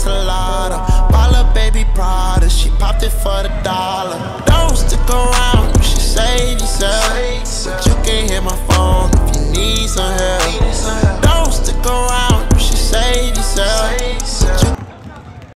enchilada. Balla baby Prada, she popped it for the dollar. Don't stick around, you should save yourself. But you can hit my phone if you need some help.